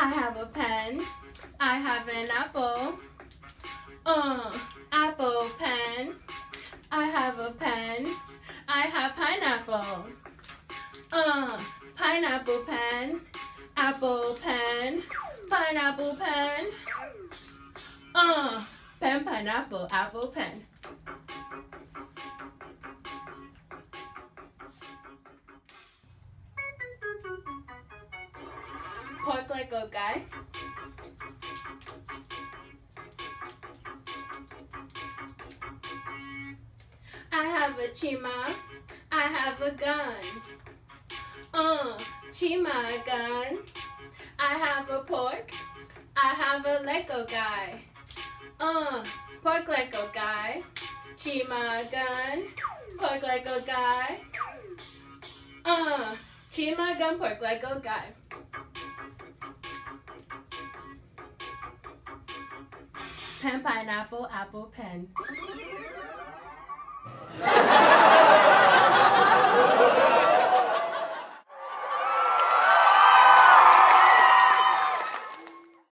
I have a pen. I have an apple. Apple pen. I have a pen. I have pineapple. Pineapple pen. Apple pen. Pineapple pen. Pen, pineapple, apple pen. Pork Lego guy. I have a chima. I have a gun. Chima gun. I have a pork. I have a Lego guy. Pork Lego guy. Chima gun. Pork Lego guy. Chima gun, pork Lego guy. Pen, pineapple, apple pen.